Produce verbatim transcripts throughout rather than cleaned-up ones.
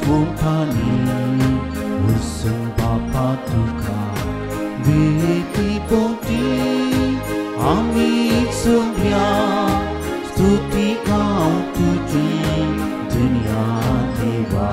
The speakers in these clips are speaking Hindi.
मोठानी वचन बापा तुका वेती पोटी आमी सगळ्या स्तुती गाव तुझी दुनिया देवा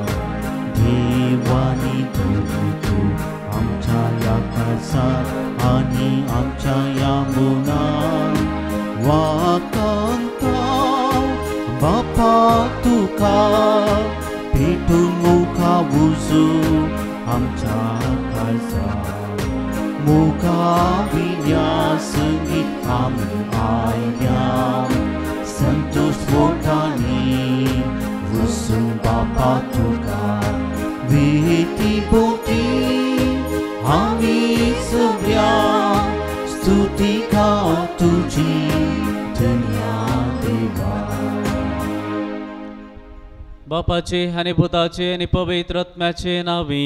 देवानी तू तू आमच्या या काळजात आणि आमच्या या मनात वाकांता बापा तुका पेटून मुखा उजू आमच्या काळजात मुखा विद्या संगीत आमी आयल्या संतोष मोठानी वचन बापा तुका वेती पोटी आमी सगळ्या स्तुती गाव तुझी दुनिया देवा. बापाचे आणि भूताचे आणि पवित्र आत्म्याचे नावी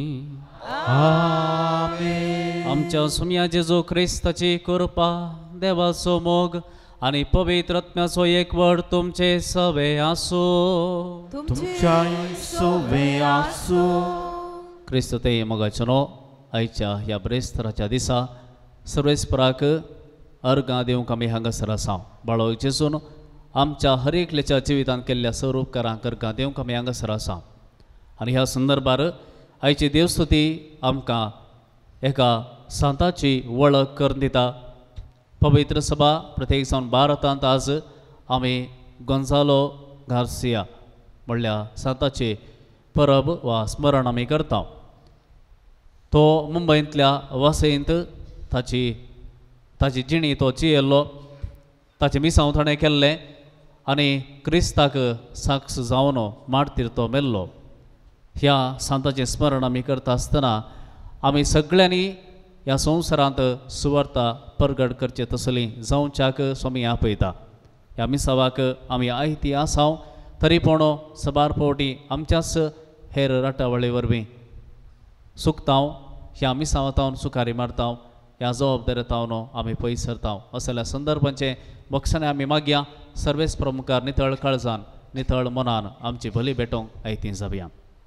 आमेन. आमच्या सुम्या जेजू ख्रिस्ताची कृपा देवाचो मोग आणि पवित्र आत्म्याचो एकवट तुमचे सवे आसो तुमच्या सोवे आसो. क्रिस्त ते मोगाचनो आयच्या ह्या ब्रेस्तराच्या दिसा सर्वेस्पराक अर्गां दिवंक आमी हांगासर आसा. बाळो जेजून आमच्या हर एकल्याच्या जिवितांत केल्ल्या स्वरूपकारांक अर्गां दिवंक आमी हांगासर आसा. आनी ह्या संदर्भार आयची देवस्तुती आमकां एका संताची वळख करून दिता. पवित्र सभा प्रत्येक जावन भारतांत आज आमी गोंजालो गार्सिया म्हणल्या संताची परब वा स्मरण आमी करता. तो मुंबईंतल्या वासयेंत ताची ताची जिणी तो जियेल्लो ताचें मिसांव ताणें केल्लें आनी क्रिस्ताक साक्ष जावन मारतीर तो मेल्लो. ह्या संताचें स्मरण आमी करता आसतना आमी सगळ्यांनी ह्या संवसारांत सुवार्ता परगट करचे तसली जावच्याक स्वामी आपयता. ह्या मिसावाक आमी आयती आसाव तरी पूण सबार फावटी आमच्याच हेर राटावळी वरवीं सुकतांव ह्या मिसावांतावन सुखारी मारतांव ह्या जबाबदारेतावन आमी पयस सरतांव. असल्या संदर्भांचे बक्षांनी आमी मागया. सर्वेस प्रमुखार नितळ काळजान नितळ मनान आमची भली भेटोवंक आयती जावया.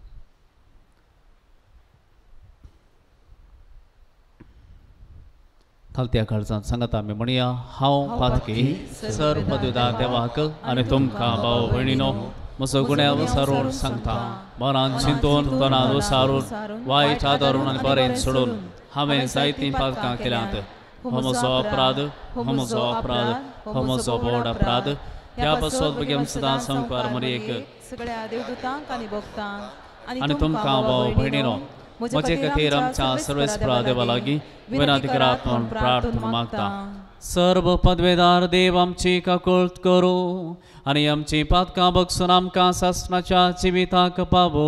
खालत्या काळजांत सांगता आमी म्हणया हांव पातकी सर पदवीदार देवाक आनी तुमकां भाव भयणीनो म्हजो गुन्यांव विसारून सांगता. मनान चिंतून तोंडान विसारून वायट आदारून आनी बरें सोडून हांवें जायतीं पातकां केल्यांत. हो म्हजो अपराध हो म्हजो अपराध हो म्हजो व्हड अपराध. ह्या पासून बेगीन सदां संकार मरयेक सगळ्या देवदूतांक आनी भक्तांक आनी तुमकां भाव भयणीनो म्हजे खातीर आमच्या सर्वेस्परा देवा लागीं विनंती करात म्हूण प्रार्थना मागता. सर्व पदवेदार देव आमची काकुळट करूं आनी आमची पातकां बगसून आमकां सासणाच्या जिविताक पावो.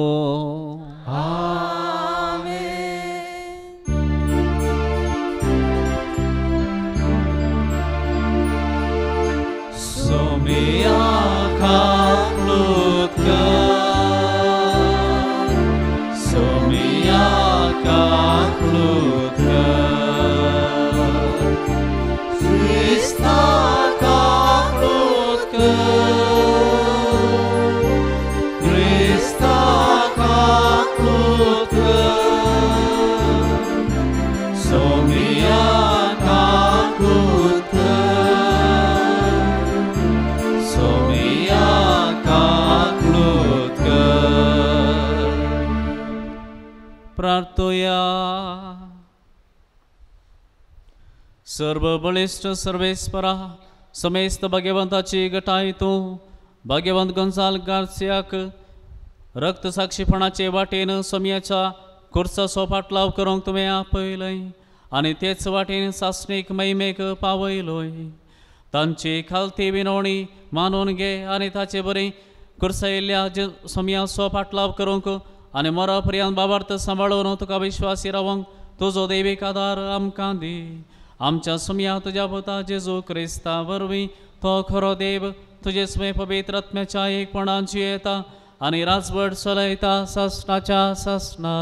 सोमिया काकुळट कर सोमिया काकुळट कर Krista काकुळट कर Krista काकुळट कर सोमिया काकुळट कर सोमिया काकुळट कर. प्रार्थया. सर्व बळिष्ठ सर्वेस्परा समेस्त भाग्यवंताची गटाय तूं भाग्यवंत गोंजाल गार्सियाक रक्तसाक्षीपणाचे वाटेन सोम्याच्या खुर्साचो पाटलाव करूंक तुवें आपयलय आनी तेच वाटेन सासणीक महिमेक पावयलोय. तांची खालती विनवणी मानून घे आनी ताचे बरें खुर्सायिल्ल्या सोम्याचो पाटलाव करूंक आनी मरा पर्यंत बाबार्थ सांबाळून तुका विश्वासी रावंक तुजो दैवीक आदार आमकां दी. आमच्या सुम्या तुज्या पुता जेजू क्रिस्ता वरवीं तो खरो देव तुजे स्वय पवित्र आत्म्याच्या एकपणान जियेता आनी राजवट चलयता सासणाच्या सासणा.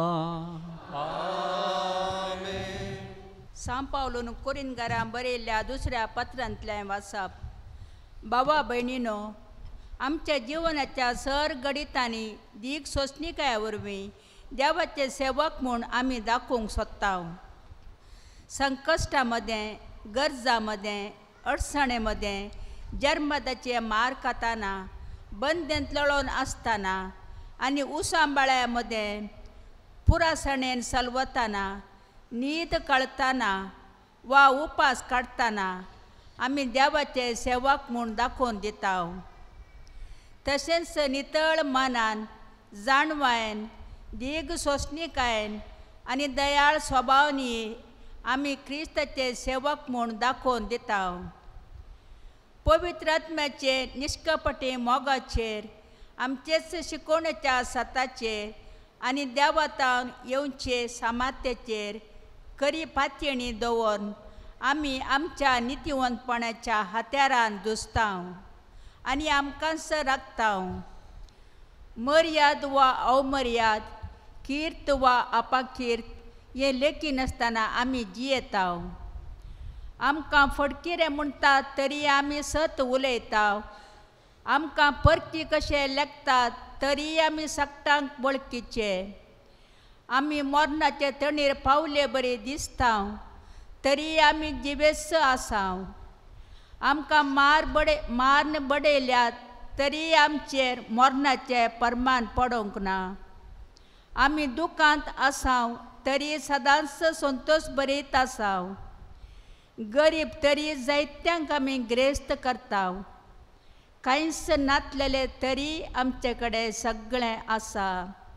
सांब पावलोन कोरिंतकारां बरयल्ल्या दुसऱ्या पत्रांतल्यान वाचप. भावा भयणीनो आमच्या जीवनाच्या सर गणितांनी दीक सोसणिकाया वरवीं देवाचे सेवक म्हूण आमी दाखोवंक सोदता. संकश्टा मदें, गरजा मदें, अडचणे मदें, जर्मदाचे मार खाताना, बंदेंत लढोवन आसतना आनी उसांबाळ्या मदें पुरासणेन सलवताना, न्हीद कळताना वा उपास काडटाना आमी देवाचे सेवक म्हूण दाखोवन दिता. तशेंच नितळ मनान, जाणवायेन, दीग सोसणिकायेन आनी दयाळ स्वभावांनी आमी क्रिस्ताचे सेवक म्हूण दाखोवन दिता. पवित्र आत्म्याचे निश्कपटी मोगाचेर, आमचेच शिकोवणेच्या सताचेर आनी देवातावन येवचे सामर्थ्याचेर खरी पातयणी दवरून आमी आमच्या नितीवंतपणाच्या हात्यारान झुजता आनी आमकांच राखता. मर्याद वा अवमर्याद, किर्त वा अपाकिर्त हे लेखी नासतना आमी जियेता. आमकां फडकिरे म्हणटात तरी आमी सत उलयता. आमकां परकी कशें लेखतात तरी आमी सक्तांक वळखीचे. आमी मरणाचे तणीर पावले बरी दिसता तरी आमी जिवेस आसा. आमकां मार बडे मारन बडयल्यात तरी आमचेर मरणाचे परमान पडोंक ना. आमी दुखांत आसाव तरी सदांच संतोश बरीत आसाव. गरीब तरी जायत्यांक आमी ग्रेस्त करता. कांयच नातलेले तरी आमचे कडेन सगळें आसा.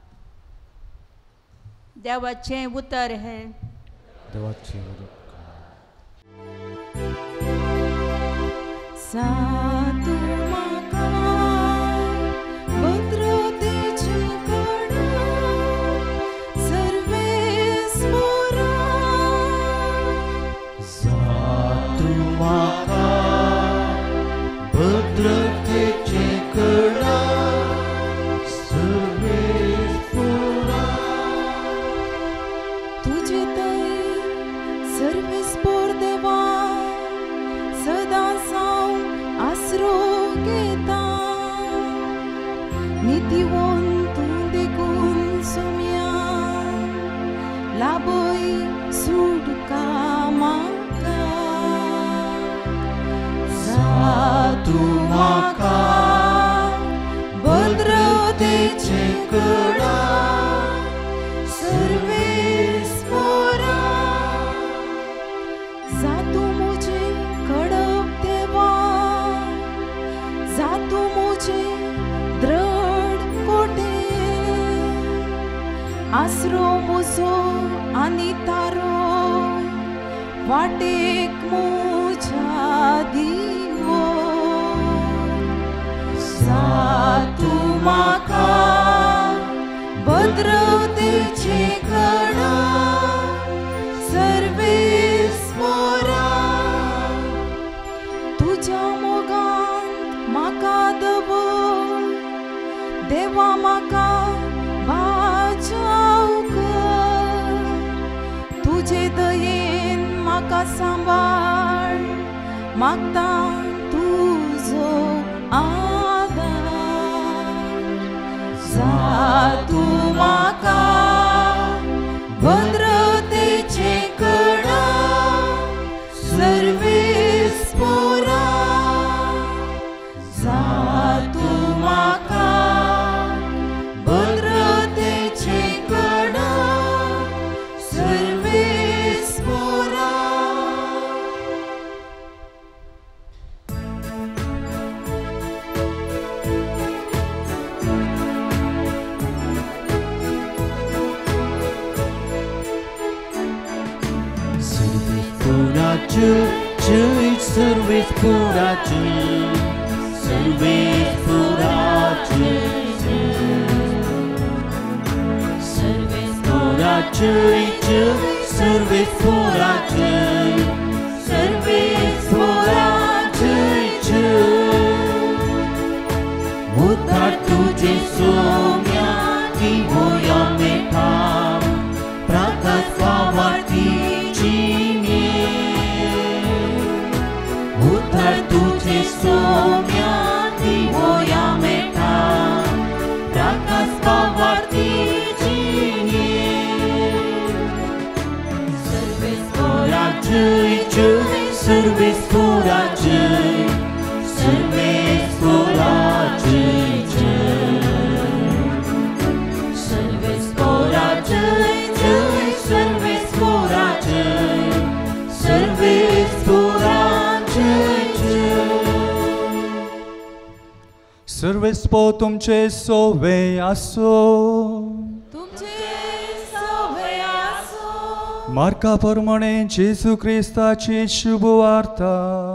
देवाचें उतर हें. देवाचें उतर. सातू म्हाका भद्रतेची कड सर्वेस्परा. सातू म्हाका भद्रतेचे कड सर्वेस्परा. तुजे थंय सर्वेस्पोर देवा सदां साव आसरो घेता. नितीवंत देखून सुम्या लाबय सुटका म्हाका. सातू म्हाका भद्रतेचे कड सर्वेस्परा. जातू मुझे कडप देवा, जातू मुझे दृढ कोटे. आसरो मुजो आनी तारो वाटेक मुझ्या दिवो. सातू म्हाका भद्रतेचे कड सर्वेस्परा. तुझ्या मोगान म्हाका दवर देवा, म्हाका बाजाव कर. तुजे दयेन म्हाका सांबाळ, मागता तुजो आदार. सातू म्हाका भद्रतेचे कड सर्वेस्परा. सातू म्हाका भद्रतेचे कड सर्वेस्परा. Jai सर्वेस्पराचे, सर्वेस्पराचे, सर्वेस्पराचे, सर्वेस्पराचे, सर्वेस्पराचे. उद्धार तुझे सोम्या दिवोया मेठा, प्रकाश पावातीची उद्धार तुझे सोम्या दिवोया हुस्पो तुमचे सोवे आसो तुमचे सवय आसो मार्का प्रमाणे जेजू क्रिस्ताची शुभ वार्ता.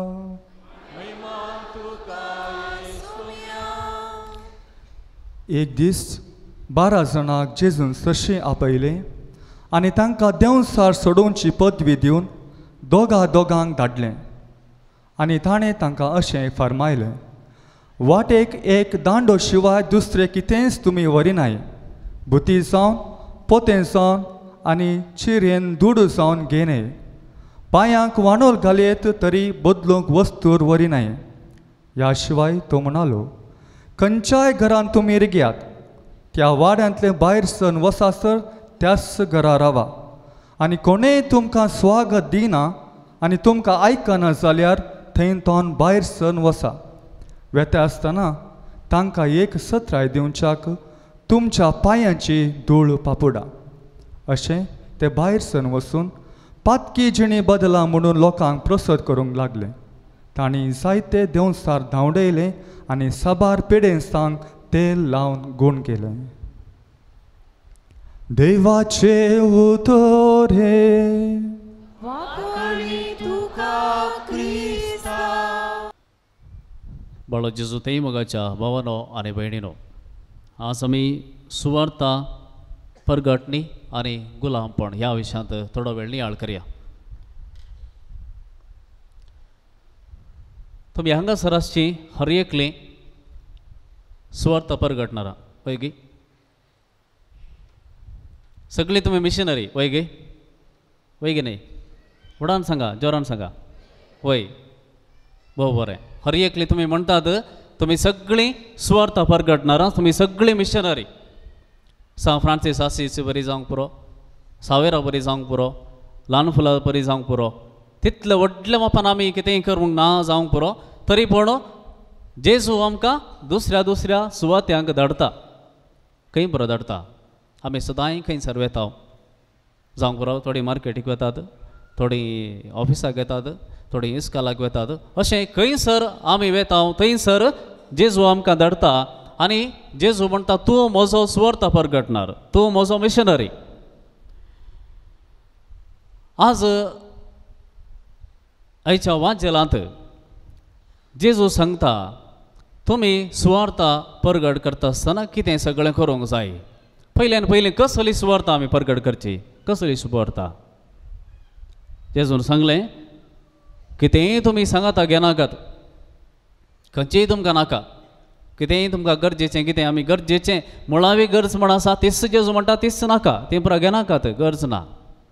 एक दीस बारा जाणांक जेजून सशें आपयले आनी तांकां देंवसार सोडोवची पदवी दिवन दोगा दोगांक धाडलें. आनी ताणें तांकां अशें फरमायलें, वाटेक एक दांडो शिवाय दुसरें कितेंच तुमी व्हरिनाय. बुती जावन पोतें जावन आनी चिरेन दुडू जावन घेयनाय. पांयांक वांडोल घालयत तरी बदलूंक वस्तूर व्हरिनाय. ह्या शिवाय तो म्हणालो, खंयच्याय घरान तुमी रिग्यात त्या वाड्यांतले भायर सण वसासर त्याच घरा रावा. आनी कोणेय तुमकां स्वागत दिना आनी तुमकां आयकना जाल्यार थंय तोन भायर सण वसा. वेता आसतना तांकां एक सत्राय दिवच्याक तुमच्या पांयांची धूळ पापुडा. अशें ते भायर सण वचून पातकी जिणी बदला म्हणून लोकांक प्रसत करूंक लागले. तांणी जायते देंवसार धांवडयले आनी साबार पेडेस्तांक तेल लावन गूण केलें. देवाचे उतोरे वाकळी तुका क्रिस्ता. बाळो जेजू तेई मोगाच्या भावानो आनी भयणीनो, आज आमी सुवार्ता परगटणी आनी गुलामपण ह्या विशयांत थोडो वेळ नियाळ करया. तुमी हांगासरासची हर एकले सुवार्ता परगटणारा पळय गे. सगळी तुम्ही मिशनरी वय गे वय गे न्ही. उडान सांगा, जोरान सांगा. वय भोव बरें. हर एकली तुमी म्हणटात तुमी सगळीं सुवार्ता परगटणारा, तुमी सगळीं मिशनरी. सा फ्रांसीस आसीस बरी जावंक पुरो, सावेरा बरी जावंक पुरो, ल्हान फुलां बरी जावंक पुरो, तितले व्हडल्या मापान आमी कितेंय करूंक ना जावंक पुरो, तरी पूण जेजू आमकां दुसऱ्या दुसऱ्या सुवात्यांक धाडटा. खंय बरो धाडटा. आमी सदांय खंयसर वेता जावंक पुरो. थोडी मार्केटीक वतात, थोडी ऑफिसाक येतात, थोडी इस्कालाक वतात. अशें खंयसर आमी वेता थंयसर जेजू आमकां धाडटा. आनी जेजू म्हणटा तूं म्हजो सुवार्ता परगटणार, तूं म्हजो मिशनरी. आज आयच्या वांचेलांत जेजू सांगता तुमी सुवार्ता परगट करता आसतना कितें सगळें करूंक जाय. पयल्यान पयलीं कसली सुवार्ता आमी परगट करची, कसली सुवार्ता. जेजून सांगलें कितेंय तुमी सांगाता घेनाकात, खंयचेय तुमकां नाका. कितेंय तुमकां गरजेचें कितें आमी गरजेचें मुळावी गरज म्हण आसा तीच जेजू म्हणटा तीच नाका, तें पुरा घेनाकात, गरज ना.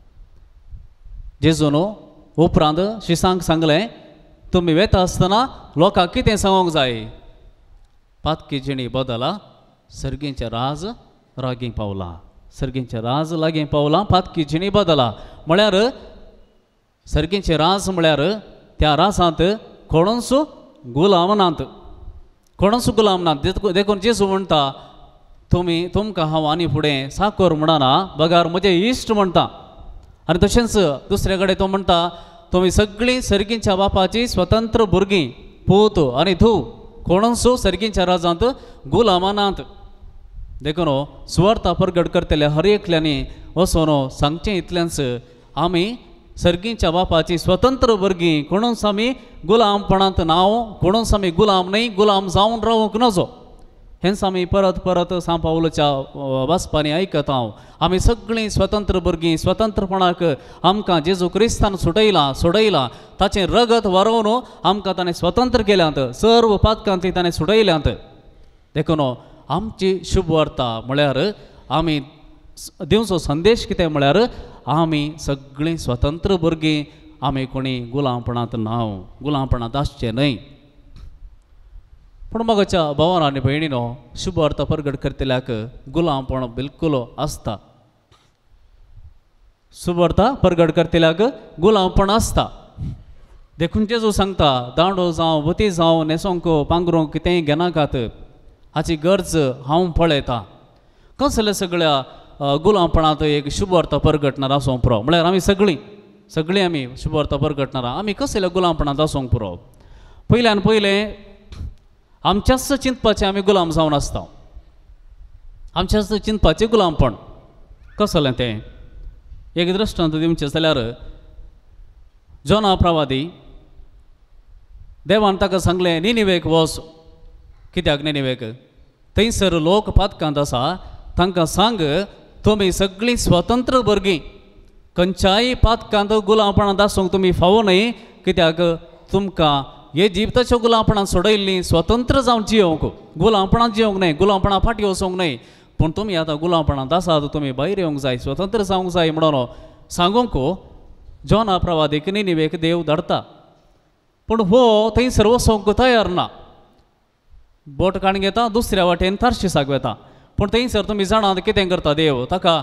जेजून उपरांत शिसांक सांगलें तुमी वेता आसतना लोकांक कितें सांगूंक जाय. पातकी जिणी बदला, सर्गेचें राज लागीं पावलां. सर्गेचें राज लागीं पावलां, पातकी जिणी बदला. म्हळ्यार सर्गेचें राज म्हळ्यार त्या राजांत कोणूच गुलाम नात, कोणूच गुलाम नात. देखून जेजू म्हणटा तुमी तुमकां हांव आनी फुडें साकर म्हणना, बगार म्हजे इश्ट म्हणटा. आनी तशेंच दुसरे कडेन तो म्हणटा तुमी सगळीं सर्गींच्या बापाची स्वतंत्र भुरगीं, पूत आनी धूव, कोणूच सर्गींच्या राजांत गुलाम नात. देखून सुवार्ता परगट करतले हर एकल्यांनी वचून सांगचें इतलेंच आमी सर्गींच्या बापाची स्वतंत्र भुरगीं, कोणूच आमी गुलामपणांत नाव, कोणूच आमी गुलाम न्हय, गुलाम जावन रावूंक नजो. हेंच आमी परत परत सांव पावलोच्या वाचपांनी आयकता. आमी सगळीं स्वतंत्र भुरगीं, स्वतंत्रपणाक आमकां जेजू क्रिस्तान सुटयलां, सोडयलां. ताचें रगत व्हरोवन आमकां ताणें स्वतंत्र केल्यांत, सर्व पातकांतली ताणें सुटयल्यांत. देखून आमची शुभ वार्ता म्हळ्यार आमी दिवचो संदेश कितें म्हळ्यार आमी सगळीं स्वतंत्र भुरगीं, आमी कोणी गुलामपणांत नाव, गुलामपणांत आसचें न्हय. पूण मगाच्या भावान आनी भयणीनो, शुभ वार्ता परगट करतल्याक गुलामपण बिलकुल आसता. शुभ वार्ता परगट करतल्याक गुलामपण आसता. देखून जेजू सांगता दांडो जावं, बती जावं, न्हेसोंक पांघरूंक कितेंय घेनाकात, हाची गरज हांव पळयतां. कसल्या सगळ्या गुलामपणांत एक शुभ वार्ता परगटणार आसूंक पुरो. म्हळ्यार आमी सगळीं सगळीं आमी शुभ वार्ता परगटणारा, आमी कसल्या गुलामपणांत आसूंक पुरो. पयल्यान पयलें आमच्याच चिंतपाचे आमी गुलाम जावन आसता आमच्याच चिंतपाचें गुलामपण कसलें तें एक दृश्टांत दिवचें जाल्यार जोना प्रवादी देवान ताका सांगलें निनिवेक वच कित्याक निनिवेक थंयसर लोक पातकांत आसा तांकां सांग तुमी सगळीं स्वतंत्र भुरगीं खंयच्याय पातकांत गुलामपणांत आसूंक तुमी फावो न्हय कित्याक तुमकां हे जिविताच्या गुलामपणांत सोडयल्लीं स्वतंत्र जावन जियोंक गुलामपणांत जियोंक न्हय गुलामपणां फाटीं वचोंक न्हय पूण तुमी आतां गुलामपणांत आसात तुमी भायर येवंक जाय स्वतंत्र जावंक जाय म्हणून सांगूंक जोना प्रवादीक निनिवेक देव धाडटा पूण हो थंयसर वचोंक तयार ना बोट काण घेता दुसऱ्या वाटेन तार्शिसाक वेता पूण थंयसर तुमी जाणात कितें करता देव ताका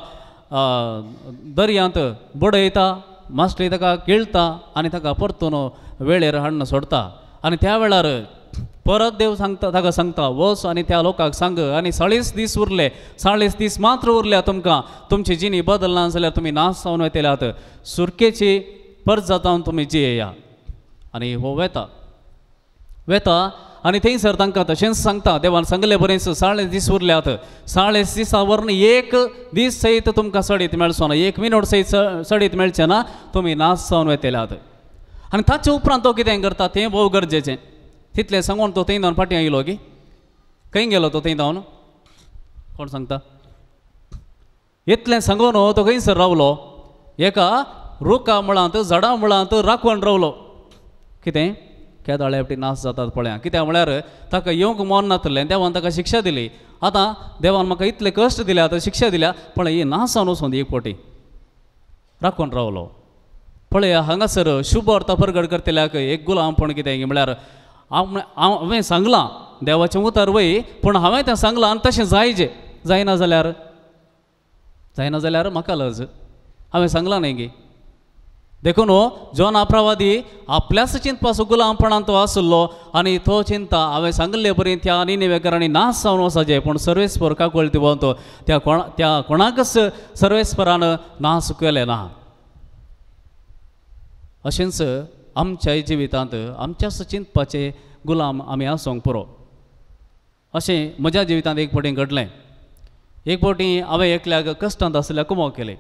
दर्यांत बडयता मास्टरी ताका गिळटा आनी ताका परतून वेळेर हाडून सोडता आनी त्या वेळार परत देव सांगता ताका सांगता वच आनी त्या लोकांक सांग आनी चाळीस दीस उरले चाळीस दीस मात्र उरल्या तुमकां तुमची जिणी बदलना जाल्यार तुमी नाश जावन वेतेल्यात सुरकेची परत जातावन तुमी जियेया आनी हो वेता वेता आनी थंयसर तांकां तशेंच सांगता देवान सांगले बरेंच चाळीस दीस उरल्यात चाळीस दिसा वरन एक दीस सयत तुमकां सडीत मेळचो ना एक मिनट सयत सडीत मेळचें ना तुमी नाश जावन वेतेल्यात आनी ताचे उपरांत तो कितें करता तें भोव गरजेचें तितलें सांगून तो थंय जावन फाटीं आयलो की खंय गेलो तो थंय जावन कोण सांगता इतलें सांगून तो खंयसर रावलो एका रुखा मुळांत झाडां मुळांत राखून रावलो कितें केदाळे हेपटी नाश जातात पळया कित्याक म्हळ्यार ताका येवंक मन नातलें देवान ताका शिक्षा दिली आतां देवान म्हाका इतले कश्ट दिले आतां शिक्षा दिल्या पण हे नाश जावन वचून एक पोटी राखून रावलो पळया हांगासर शुभ अर्थ प्रगट करतल्याक एक गुलामपण कितें म्हळ्यार हांवें सांगलां देवाचें उतर वय पूण हांवें तें सांगलां आनी तशें जायजें जायना जाल्यार जायना जाल्यार म्हाका लज हांवें सांगलां न्ही गे देखून जोना प्रवादी आपल्याच चिंतपाचो गुलामपणांत तो आसलो आनी तो चिंता हांवें सांगले बरें त्या निनिवेकरांनी नाश जावन वचाचें पूण सर्वेस्पर काकूळ तिवोवन तो त्या कोणा त्या कोणाकच सर्वेस्परान नाश केलें ना अशेंच आमच्या जिवितांत आमच्याच चिंतपाचे गुलाम आमी आसूंक पुरो अशें म्हज्या जिवितांत एक फावटी घडलें एक फावटी हांवें एकल्याक कश्टांत आसल्याक कुमो केलें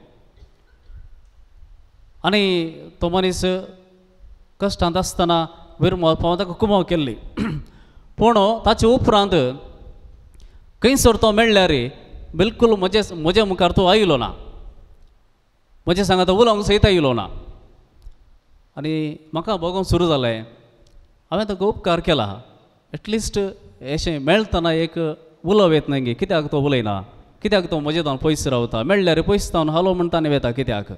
आनी तो मनीस कश्टांत आसतना विरमत पावून ताका कुमो केल्ली पूण ताचे उपरांत खंयसर तो मेळ्ळ्यार बिलकूल म्हजे म्हज्या मुखार तो आयलो ना म्हजे सांगात उलोवंक सयत आयलो ना आनी म्हाका बघूंक सुरू जालें हांवें ताका उपकार केला एटलिस्ट अशें मेळटना एक उलोव येत न्ही कित्याक तो उलयना कित्याक तो म्हजे जावन पयस रावता मेळ्ळ्यार पयस जावन हालो म्हणटा आनी वेता कित्याक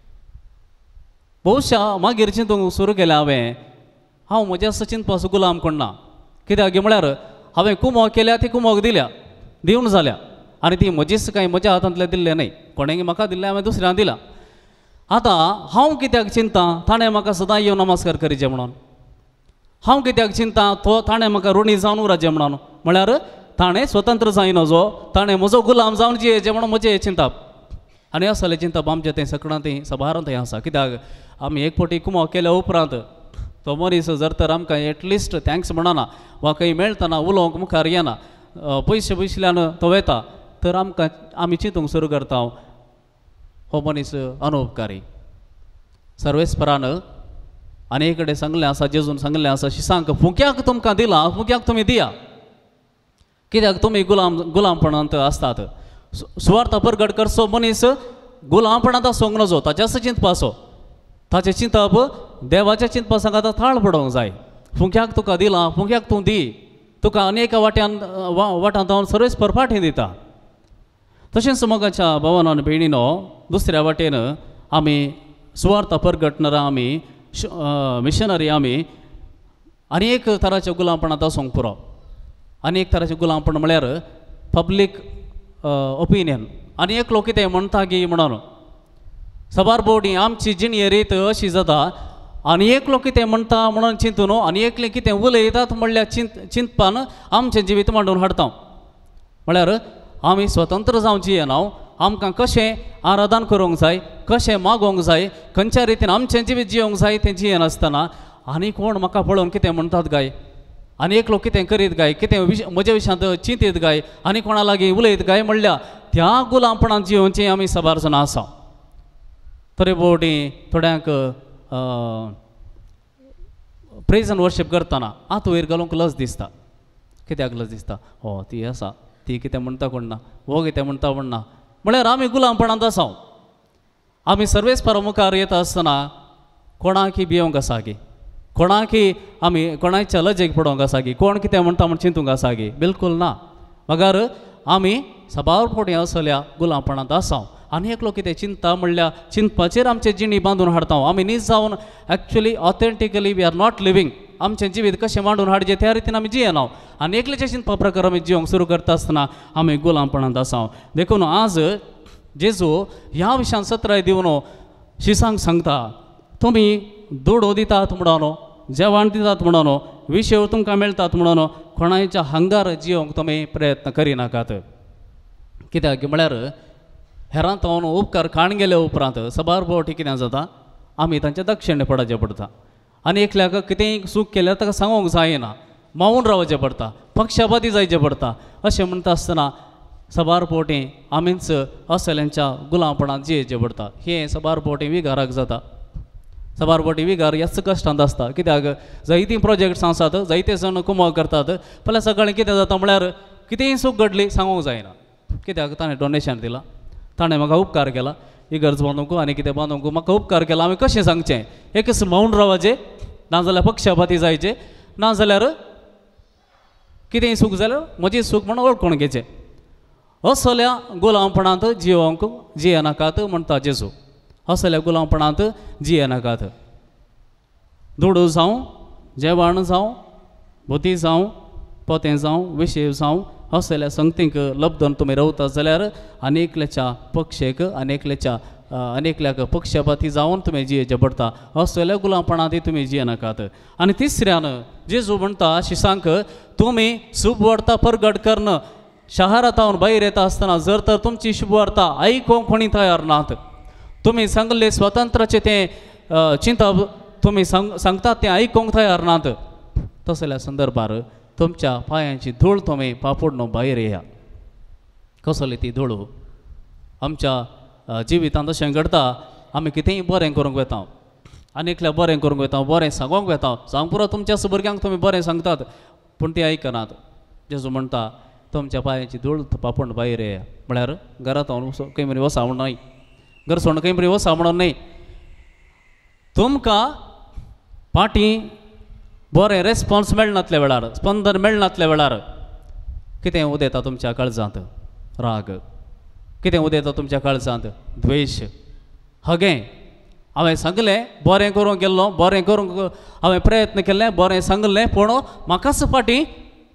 भोवशा मागीर चिंतूंक सुरू केलें हांवें हांव म्हज्या चिंतपाचो गुलाम कोण ना कित्याक म्हळ्यार हांवें कुमो केल्या ती कुमोक दिल्या दिवन जाल्या आनी ती म्हजीच कांय म्हज्या हातांतलें दिल्लें न्हय कोणेंय म्हाका दिल्लें हांवें दुसऱ्यांक दिलां आतां हांव कित्याक चिंता ताणें म्हाका सदां येवन नमस्कार करीचे म्हणून हांव कित्याक चिंता तो ताणें म्हाका ऋणी जावन उरचे म्हणून म्हळ्यार ताणें स्वतंत्र जायना जो ताणें म्हजो गुलाम जावन जियेचें म्हणून म्हजें चिंता आनी असलें चिंतप आमचें तें सगळ्यांत सभारांत हें आसा कित्याक आमी एक फावटी कुमो केल्या उपरांत तो मनीस जर तर आमकां एटलिस्ट थँक्स म्हणना वा खंय मेळटना उलोवंक मुखार येना पयशे पयशल्यान तो वेता तर आमकां आमी चिंतूंक सुरू करता हो मनीस अनउपकारी सर्वेस्परान आनी कडेन सांगलें आसा जेजून सांगलें आसा शिसांक फुक्याक तुमकां दिलां फुक्याक तुमी दिया कित्याक तुमी गुलाम गुलामपणांत आसतात सुवार्थ प्रगट करचो मनीस गुलामपणांत आसूंक नजो ताच्याच चिंतपाचो ताचें चिंतप देवाचें चिंतपा सांगा आतां थाळ पडोवंक जाय फुक्याक तुका दिलां फुक्याक तूं दी तुका अनेक वाट्यान वाटांत हांव सर्वेस्पर फाटीं दिता तशेंच मोगाच्या भवनान भयणीनो दुसऱ्या वाटेन आमी सुवार्थ प्रगटणारा आमी मिशनरी आमी आनी एक तराच्या गुलामपणांत आसूंक पुरो आनी एक तराचें गुलामपण म्हळ्यार पब्लीक ओपिनियन आनी एक लोक कितें म्हणटा की म्हणून सबार भोवडी आमची जिणी रीत अशी जाता आनी एक लोक कितें म्हणटा म्हणून चिंतून आनी एकले कितें उलयतात म्हणल्यार चिंत चिंतपान आमचें जिवीत मांडून हाडटा म्हळ्यार आमी स्वतंत्र जावं जियेना आमकां कशें आराधन करूंक जाय कशें मागोवंक जाय खंयच्या रितीन आमचें जिवीत जियोंक जाय तें जियेनासतना आनी कोण म्हाका पळोवन कितें म्हणटात काय आनी एकलो कितें करीत काय कितें विश म्हज्या विशयांत चिंतीत काय आनी कोणा लागीं उलयत काय म्हणल्या त्या गुलामपणांत जियोवचें आमी सबार जाण आसा तरी बोटी थोड्यांक प्रेज आनी वर्शीप करतना आत वयर घालूंक लज दिसता कित्याक लज दिसता हो ती आसा ती कितें म्हणटा कोण ना हो कितें म्हणटा म्हण ना म्हळ्यार आमी गुलामपणांत आसा आमी सर्वेस्परा मुखार येता आसतना कोणाकी भियोंक आसा गे कोणाकी आमी कोणाच्या लजेक पडोंक आसा गे कोण कितें म्हणटा म्हण चिंतूंक आसा गे बिलकूल ना मगार आमी सबार पोटी असल्या गुलामपणांत आसा आनी एकलो कितें चिंता म्हणल्यार चिंतपाचेर आमचे जिणी बांदून हाडटा आमी न्ही जावन actually authentically we are not living आमचें जिवीत कशें मांडून हाडचें त्या रितीन आमी जियेना आनी एकलेचे चिंतपा प्रकार आमी जियोंक सुरू करता आसतना आमी गुलामपणांत आसा देखून आज जेजू ह्या विशयान सत्राय दिवन शिसांक सांगता तुमी दुडो दितात म्हणून जेवण दितात म्हणून विशय तुमकां मेळटात म्हणून कोणाच्या हांगार जियोंक तुमी प्रयत्न करिनाकात कित्याक म्हळ्यार हेरांत हांव उपकार खाण गेले उपरांत सबार फावटी कितें जाता आमी तांचे दक्षिणे पडचें पडटा आनी एकल्याक कितेंय सूख केल्यार ताका सांगूंक जायना मावून रावचें पडटा पक्षपाती जायचें पडटा अशें म्हणटा आसतना सबार फावटी आमीच असल्यांच्या गुलामपणांत जियेचें पडटा हें सबार फावटी विगाराक जाता सबार फावटी विगार ह्याच कश्टांत आसता कित्याक जायतीं प्रोजेक्ट्स आसात जायते जण कुमळ करतात फाल्यां सकाळीं कितें जाता म्हळ्यार कितेंय सूख घडली सांगूंक जायना कित्याक ताणें डोनेशन दिलां ताणें म्हाका उपकार केला इगर्ज बांदूंक आनी कितें बांदूंक म्हाका उपकार केला हांवें कशें सांगचें एकच मावून रावचें नाजाल्यार पक्षपाती जायचें नाजाल्यार कितेंय सूख जाल्यार म्हजें सूख म्हण वळखून घेचें असल्या गुलामपणांत जियोंक जियेनाकात म्हणटा जेजू असल्या गुलामपणांत जियेनाकात दुडू जावं जेवण जावं भुती जावं पोतें जावं विशय जावं असल्या संगतींक लबदन तुमी रावतात जाल्यार अनेकल्याच्या पक्षेक अनेकल्याच्या अनेकल्याक पक्षपाती जावन तुमी जियेचें पडटा असल्या गुलामपणांत तुमी जियेनाकात आनी तिसऱ्यान जेजू म्हणटा शिसांक तुमी शुभवार्ता परगट करन शारांतावन भायर येता आसतना जर तर तुमची शुभवार्ता आयकोंक कोणी तयार नात तुमी सांगले स्वतंत्राचें तें चिंतप तुमी सांग सांगतात तें आयकोंक तयार नात तसल्या संदर्भार तुमच्या पांयांची धूळ तुमी पापोडून भायर येया कसली ती धूळ आमच्या जिवितांत अशें घडटा आमी कितेंय बरें करूंक वेता आनीकल्याक बरें करूंक वेता बरें सांगूंक वेता सांग पुरो तुमच्या भुरग्यांक तुमी बरें सांगतात पूण ती आयकनात जेजू म्हणटा तुमच्या पांयांची धूळ पापोड भायर येया म्हळ्यार घरांत हांव खंय मरी वसा म्हण न्हय घर सोडून खंय मरी वसा म्हणून न्हय तुमकां पाटी बरें रेस्पॉन्स मेळनातल्या वेळार स्पंदन मेळनातल्या वेळार कितें उदेता तुमच्या काळजांत राग कितें उदेता तुमच्या काळजांत द्वेश हगे हांवें सांगलें बरें करूंक गेल्लो बरें करूंक हांवें प्रयत्न केल्ले बरें सांगलें पूण म्हाकाच फाटीं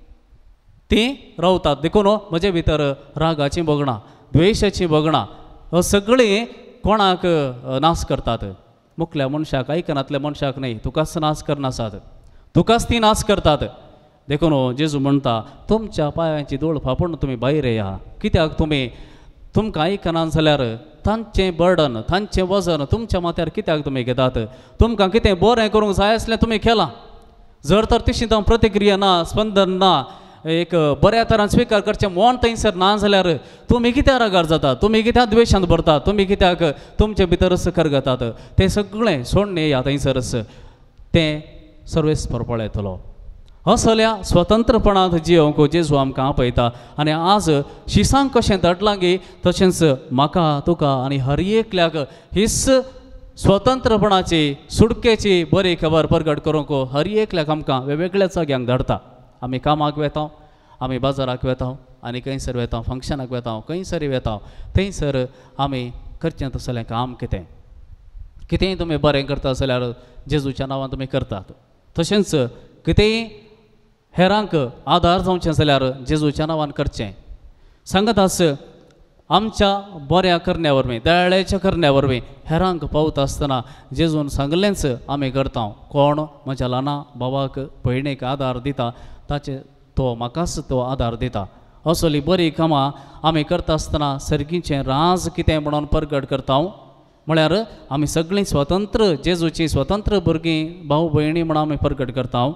तीं रावतात देखून म्हजे भितर रागाचीं भोगणां द्वेशाचीं भोगणां सगळीं कोणाक नाश करतात मुखल्या मनशाक आयकनातल्या मनशाक न्हय तुकाच नाश करनासात तुकाच ती नाश करतात देखून जेजू म्हणटा तुमच्या पांयांची धूळ फापून तुमी भायर येया कित्याक तुमी तुमकां आयकनात जाल्यार तांचें बर्डन तांचें वजन तुमच्या माथ्यार कित्याक तुमी घेतात तुमकां कितें बरें करूंक जाय आसलें तुमी केलां जर तर तशी तां प्रतिक्रिया ना स्पंदन ना एक बऱ्या तरान स्विकार करचें मोन थंयसर ना जाल्यार तुमी कित्याक रागार जातात तुमी कित्याक द्वेशांत भरतात तुमी कित्याक तुमचे भितरच करगतात तें सगळें सोडून येया थंयसरच तें सर्वेस्पर पळयतलो असल्या स्वतंत्रपणांत जियोंक जेजू आमकां आपयता आनी आज शिसांक कशें धाडलां गे तशेंच म्हाका तुका आनी हर एकल्याक हीच स्वतंत्रपणाची सुटकेची बरी खबर परगट करूंक हर एकल्याक आमकां वेगवेगळ्या जाग्यांक धाडटा आमी कामाक वेता आमी बाजाराक वेता आनी खंयसर वेता फंक्शनाक वेता खंयसरी वेता थंयसर आमी करचें तसलें काम कितें कितेंय तुमी बरें करता जाल्यार जेजूच्या नांवान तुमी करतात तशेंच कितेंय हेरांक आदार जावचें जाल्यार जेजूच्या नांवान करचें सांगत आस आमच्या बऱ्या करण्या वरवीं दयाळेच्या करण्या वरवीं हेरांक पावता आसतना जेजून सांगलेंच आमी करता कोण म्हज्या ल्हाना भावाक भयणीक आदार दिता ताचे तो म्हाकाच तो आदार दिता असली बरी कामां आमी करता आसतना सर्गीचें राज कितें म्हणून परगट करता म्हळ्यार आमी सगळीं स्वतंत्र जेजूची स्वतंत्र भुरगीं भाव भयणी म्हणून आमी परगट करता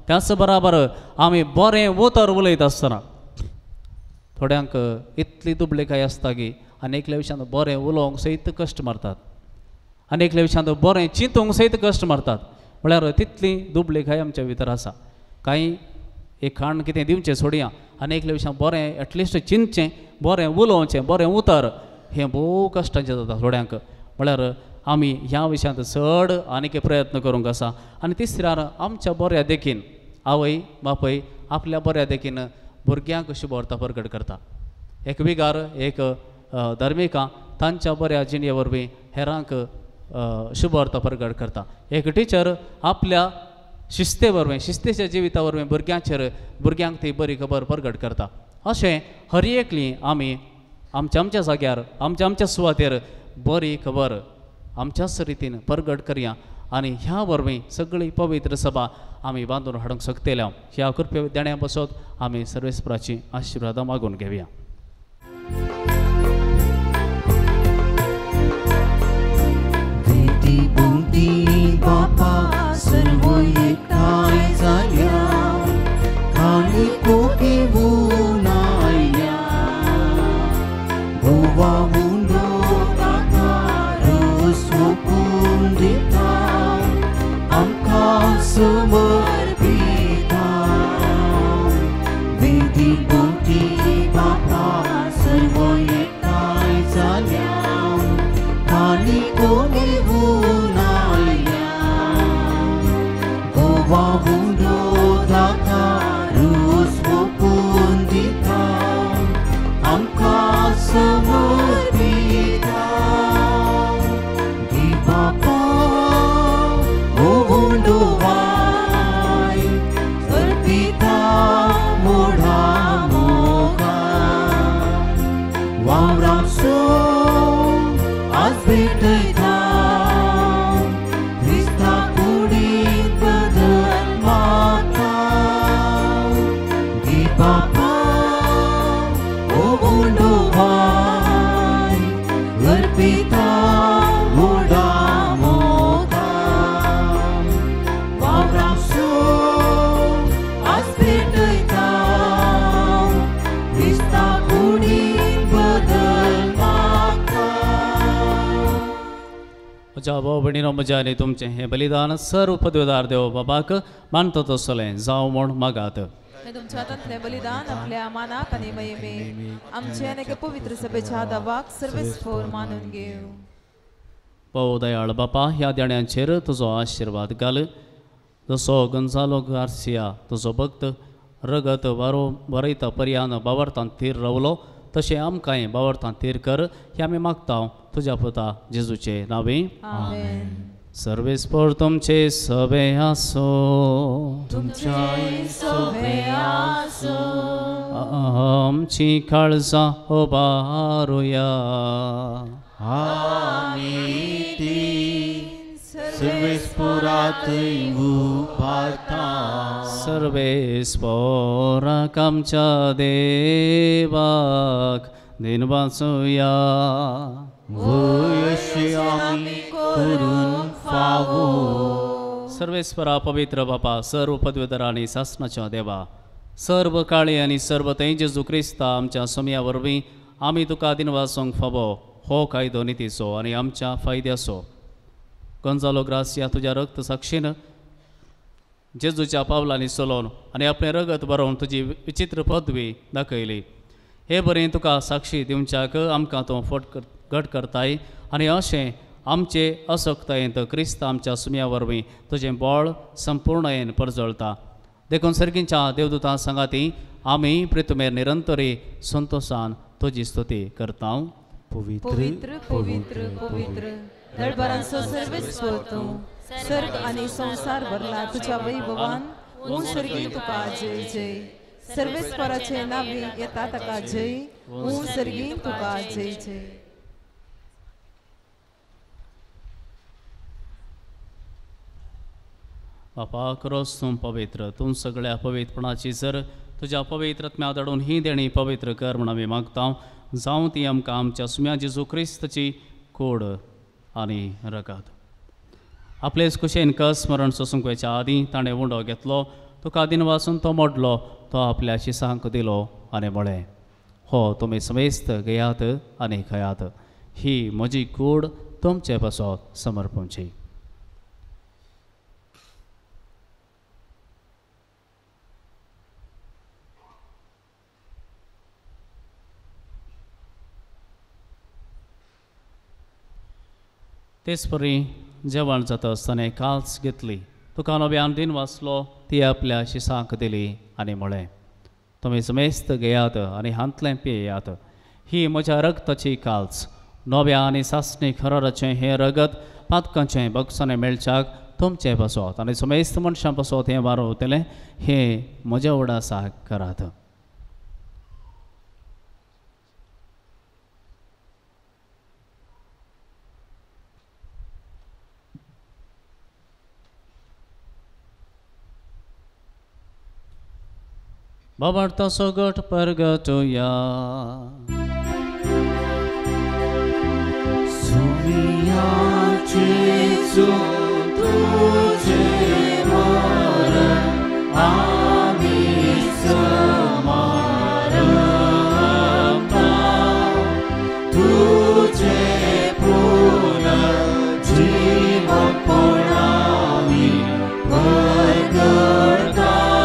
त्याच बराबर आमी बरें उतर उलयत आसतना थोड्यांक इतली दुबळेकाय आसता की अनेकल्या विशयान बरें उलोवंक सयत कश्ट मारतात, अनेकल्या विशयान बरें चिंतूंक सयत कश्ट मारतात. म्हळ्यार तितली दुबळेकाय आमच्या भितर आसा. कांय एक खाण कितें दिवचें सोडया, अनेकल्या विशयान बरें एटलिस्ट चिंतचें, बरें उलोवचें, बरें उतर हें भोव कश्टाचें जाता थोड्यांक. म्हळ्यार आमी ह्या विशयांत चड आनीक प्रयत्न करूंक आसा. आनी तिसऱ्यार आमच्या बऱ्या देखीन आवय बापय आपल्या बऱ्या देखीन भुरग्यांक शुभवार्ता प्रकट करता. एक विगार एक धर्मिका तांच्या बऱ्या जिणे वरवीं हेरांक शुभवार्ता प्रकट करता. एक टिचर आपल्या शिस्ते वरवीं शिस्तेच्या जिविता वरवीं भुरग्यांचेर भुरग्यांक ती बरी खबर प्रकट करता. अशें हर एकली आमी आमच्या आमच्या जाग्यार आमच्या आमच्या सुवातेर बरी खबर आमच्याच रितीन प्रगट करया आनी ह्या वरवीं सगळी पवित्र सभा आमी बांदून हाडूंक शकतल्या. ह्या कृपे देण्या बसत आमी सर्वेस्पराची आशिर्वादां मागून घेवया. बापा सर्व एकठांय जाल्या आनी कोटी उनायल्या गोवा मुंडो रस सोपून दिता आमकां समर्पिता वेदी कोटी बापा सर्व एकठांय जाल्या आनी कोटी Wabundo taka rus wapun dita amka samurpita di bapa wabundo vai sarpita modha moga wauram so asbetaita म्हज्या भाव भयणीनो म्हज्या आनी तुमचें हें बलिदान सर्व पदवेदार देव बाबाक मानता तसलें जावं म्हूण मागात. हे तुमच्या हातांतलें बलिदान आपल्या मानाक आनी महिमे आमचे आनी पवित्र सभेच्या दावाक सर्वेस्फोर मानून घेव. पो दयाळ बापा ह्या देण्यांचेर तुजो आशिर्वाद घाल. जसो गंजालो गार्सिया तुजो भक्त रगत वारो बरयता पर्यान बावर्तान थीर रावलो तशें आमकांय बावर्तान थीर कर हें आमी मागता तुज्या पुता जेजूचे नांवे. आमेन. सर्वेस्पर तुमचे सभे आसो तुमचे सभे आसो आमची काळजां उबारुया सर्वेस्परात उबारता सर्वेस्पराक आमच्या देवाक दिन वाचुया करून फावो. सर्वेस्परा पवित्र बापा सर्व पदवेदार आनी शासनाच्या देवा सर्व काळी आनी सर्व थंय जेजू क्रिस्ता आमच्या सोम्या वरवीं आमी तुका दिन वाचूंक फावो हो कायदो नितीचो आनी आमच्या फायद्याचो. गंजालो ग्रासिया तुज्या रक्त साक्षीन जेजूच्या पावलांनी चलोवन आनी आपलें रगत भरोवन तुजी विचित्र पदवी दाखयली. हे बरें तुका साक्षी दिवच्याक आमकां तूं फट घट करताय आनी अशें आमचे असक्तायेंत क्रिस्त आमच्या सुम्या वरवीं तुजें बळ संपूर्णयेन परजळता. देखून सर्गींच्या देवदूतां सांगाती आमी प्रितुमेर निरंतरी संतोशान तुजी स्तुती करता. पवित्र पवित्र पवित्र दरबारांचो सर्वेस्वर तूं सर्ग आनी संसार भरला तुज्या वैभवान ऊन सर्गीन तुका जय जय. सर्वेस्वराचे नावे येता ताका जय ऊन सर्गीन तुका जय जय. बापा खरोच तूं पवित्र तूं सगळ्या पवित्रपणाची जर तुज्या पवित्रत्म्या दडून ही देणी पवित्र कर म्हूण आमी मागता. जावं ती आमकां आमच्या सुम्या जेजू क्रिस्ताची कोड आनी रगत. आपलेच कुशेन कस स्मरण सोसूंक वयच्या आदीं ताणें उंडो घेतलो तुका दिनवासून तो मोडलो तो आपल्या शिसांक दिलो आनी म्हळें हो तुमी समेस्त घेयात आनी खयात ही म्हजी कूड तुमचे पासत समर्पूंची. तेच परी जेवण जाता आसतना काल्स घेतली तुका नव्यान दिन वाचलो ती आपल्या शिसांक दिली आनी म्हळें तुमी समेस्त घेयात आनी हांतलें पियेयात ही म्हज्या रगताची काल्स नव्या आनी सासणी खराराचें हें रगत पातकांचें बगसाने मेळच्याक तुमचे पासत आनी समेस्त मनशां पासत हें वारोवतलें हें म्हज्या उडासाक करात. Babarta sogot pergatoya Sumia Jesu Tuje Mara Ami Samaramba Tuje Puna Jiva Purami Pergata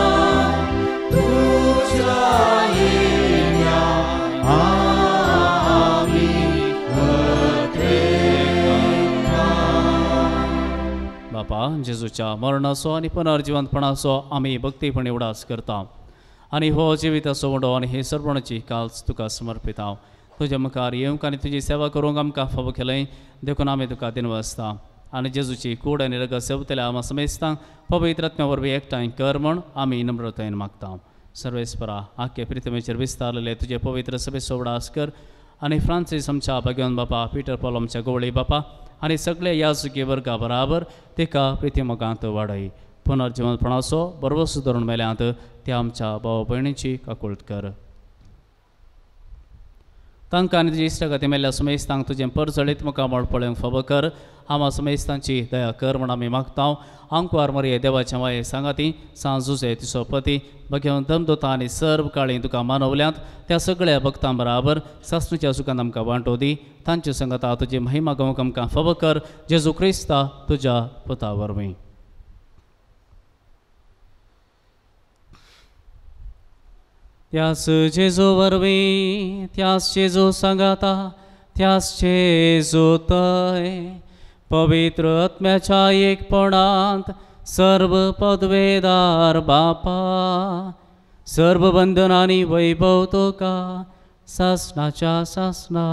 बापा जेजूच्या मरणाचो आनी पुनर्जिवंतपणाचो आमी भक्तीपणी उडास करता आनी हो जिविताचो वडो आनी हे सर्वणाची काल्स तुका समर्पिता. तुज्या मुखार येवंक आनी तुजी सेवा करूंक आमकां फावो केलें देखून आमी तुका दिनवासता आनी जेजूची कूड आनी रगत सेवतल्या आमा समेस्तांक पवित्र आत्म्या वरवीं एकठांय कर म्हण आमी नम्रतायेन मागता. सर्वेस्परा आख्खे प्रितमेचेर विस्तारलेले तुजे पवित्र सभेचो उडास कर आनी फ्रांसीस आमच्या भगवान बापा पिटर पॉल आमच्या गोवळी बापा आनी सगळे याजकी वर्गा बराबर तिका प्रितीमोगांत वाडय. पुनर्जिवंतपणाचो बरोबर सुदारून मेल्यांत त्या आमच्या भाव भयणीची काकुळट कर. तांकां आनी तुजी इश्टगती मेल्ल्या समेस्तांक तुजें परजळीत मुखार मोड पळोवंक फावो कर. आमा समेस्तांची दया कर म्हण आमी मागता. आंकवार मरे देवाच्या माये सांगाती सांजुजे तिचो पती भगवान दमदोता आनी सर्व काळी तुका मानवल्यांत त्या सगळ्या भक्तां बराबर सासणीच्या सुखांत आमकां वांटो दी. तांचे संगता तुजी महिमा गावंक आमकां फावो कर जेजू क्रिस्ता तुज्या पुता वरवीं. त्यास जेजू वरवीं त्यास जेजू सांगाता त्यास जेजू तय पवित्र आत्म्याच्या एकपणांत सर्व पदवेदार बापा सर्व बंधनांनी वैभव तुका सासणाच्या सासणा.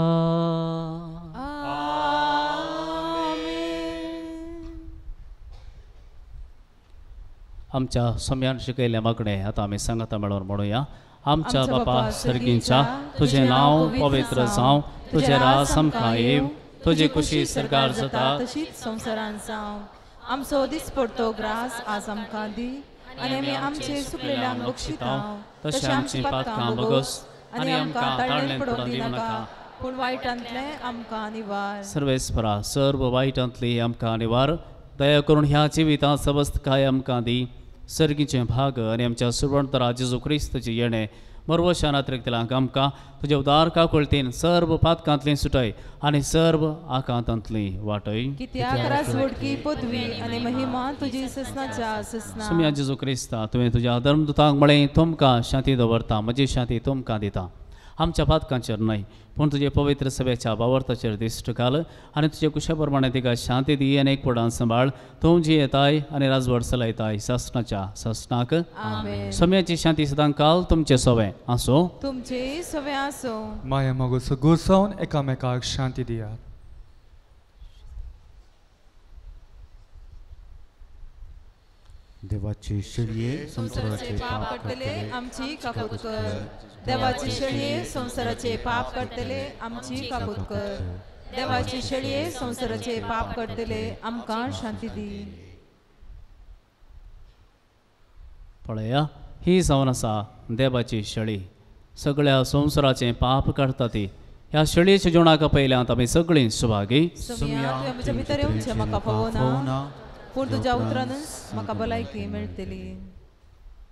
आमच्या सम्यान शिकयल्या मागणे आतां आमी सांगाता मेळोन म्हणुया. आमच्या बापा सर्गींच्या तुजें नांव पवित्र जावं तुजें राज आमकां येव तुजी खुशी सरकार जाता तशीच संवसारांत जावं. आमचो दिसपडटो ग्रास आज आमकां दी आनी आमी आमचे सुकलेल्यांक बक्षिता तशें आमची पातकां बगस आनी आमकां ताळ्ळेंत पडोवंक दिनाका पूण वायटांतले आमकां निवार. सर्वेस्परा सर्व वायटांतली आमकां निवार. दया करून ह्या जिवितांत सबस्त काय आमकां दी. सर्गीचे भाग आनी आमच्या सुरवंतरा जेजू क्रिस्ताची येणे मरवशान अतिरिक्तलांक आमकां तुज्या उदार काकुळतेन सर्व पातकांतली सुटय आनी सर्व आकांतांतली वाटय. कित्याक रासवडकी पदवी आनी महिमा तुजी ससनाच्या ससना. सुम्या जेजू क्रिस्ता तुवें तुज्या धर्मदुतांक म्हळें तुमकां शांती दवरता म्हजी शांती तुमकां दिता. आमच्या पातकांचेर न्हय पूण तुजे पवित्र सभेच्या वावरताचेर दिश्ट घाल आनी तुजे कुशा प्रमाणे तिका शांती दी आनी एकपडान सांबाळ. तूं जी येताय आनी राजवड चलयताय सासणाच्या सासणाक. सम्याची शांती सदां काल तुमचे सवे आसो. तुमचे सवे आसो. माया मोगो सगळो जावन एकामेकाक शांती दियात. देवाचे शेळये संसाराचे पाप करतले आमची कापूत कर. देवाचे शेळये संसाराचे पाप करतले आमची कापूत कर. देवाचे शेळये संसाराचे पाप करतले आमकां शांती दी. पळया ही जावन आसा देवाची शेळी सगळ्या संवसाराचें पाप काडटा ती. ह्या शेळयेच्या जेवणाक पयल्यांत आमी सगळीं सुभागी. म्हज्या भितर येवचें म्हाका फावो ना पूण तुज्या उतरानच म्हाका भलायकी मेळटली.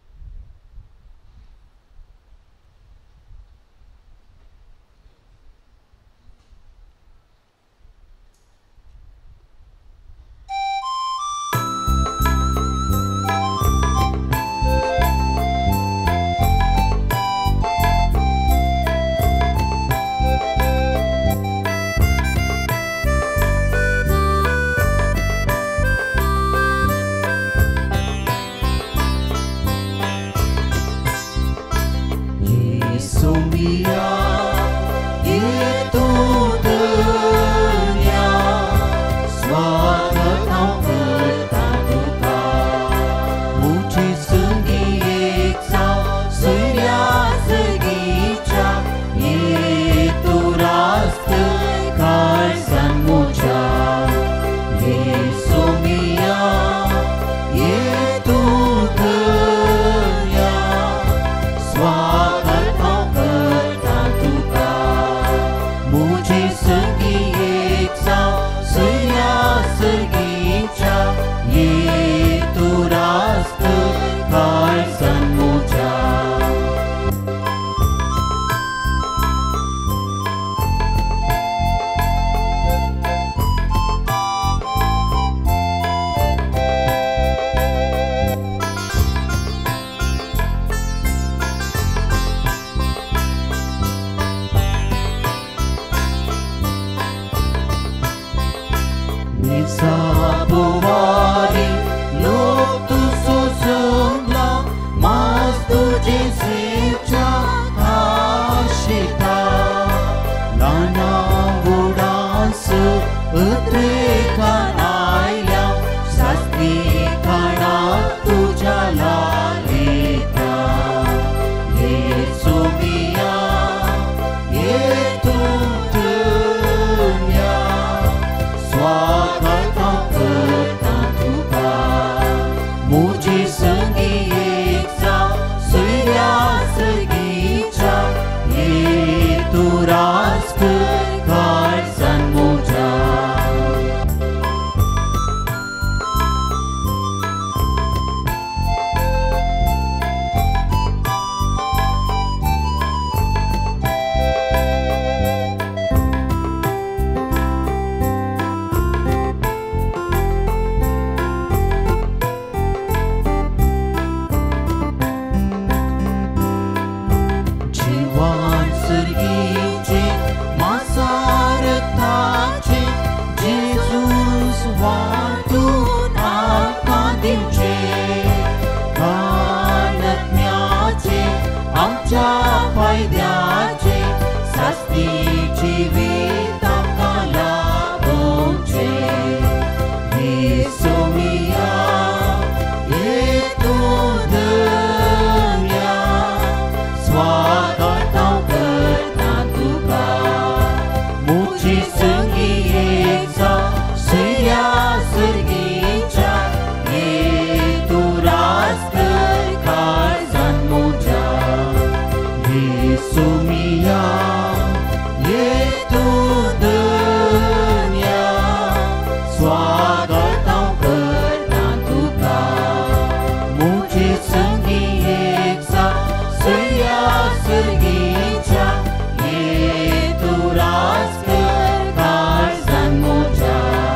मुझी संगी एकसा सया सर्गीचा ये तू रास्कर काळजान मोजा येसू मिया ये तू दुनिया स्वागत करता तुका मुझी संगी एकसा सया सर्गीचा ये तू रास्कर काळजान मोजा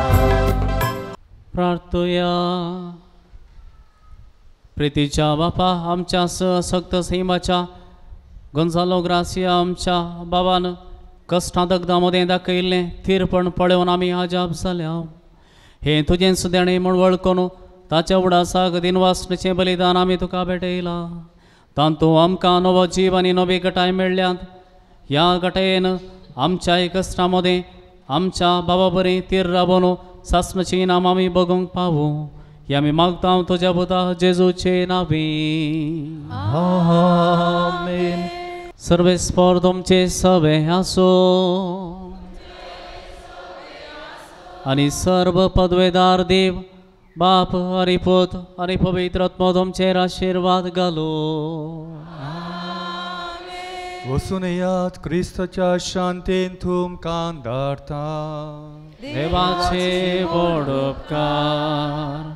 प्रार्थूया. प्रीतीच्या बापा आमच्या सशक्त सैमाच्या गोंजालो ग्रासिया आमच्या बाबान कश्टां दगदामध्ये दाखयल्लें थीरपण पळोवन आमी आजाप जाल्या. हे तुजें सुदेणें म्हूण वळखून ताच्या उडासाक दिनवासणेचें बलिदान आमी तुका भेटयलां. तातूंत आमकां नवो जीव आनी नवी गटाय मेळ्ळ्यांत. ह्या गटायेन आमच्या कश्टां मदें आमच्या बाबा बरें तीर राबोवन सासणाचें इनाम आमी बगूंक पावूं. हे आमी मागता तुज्या पुता जेजूचे नांवी. आमेन. सर्वेस्पर तुमचे सवे आसो आनी सर्व पदवेदार देव बाप आनी पूत आनी पवित्र आत्मा तुमचेर आशिर्वाद घालो. वचून यात क्रिस्ताच्या शांतेन तुमकां धाडटा. देवाचे व्हड उपकार.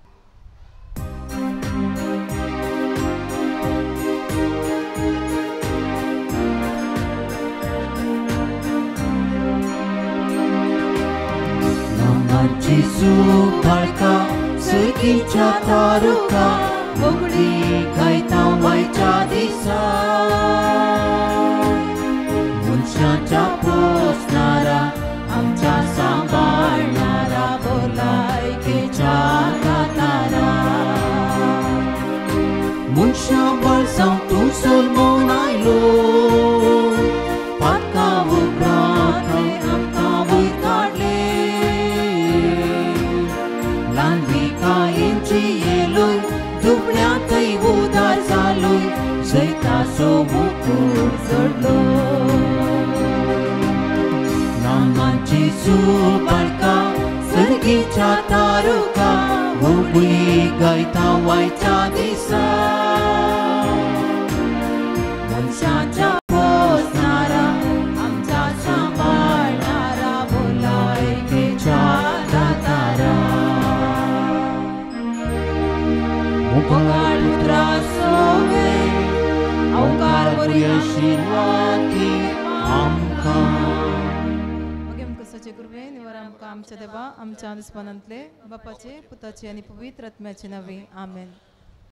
Jesu barka sergicha taruka bogli gaita waita disa munshacha posnara amcha sambarnara bolai kecha tatara munsha balsam tu solmonailo patka vukrane amka vuikadle Cielul, dupleatăi udar zalui, zăita somucul zărdloi. Naman Jesu barca, sărghicea taruca, ubui gaita waita disa. Munshacha posnara, amcha sambarnara, bolai kecha tatara. Mukhar putrasove, aukar bori आशीर्वादी आमका. मगे आमकां सचे गुरवे निवार आमकां आमच्या देवा आमच्या दिसपानांतले बापाचे पुताचे आनी पवित्र आत्म्याचे नांवे आमेन.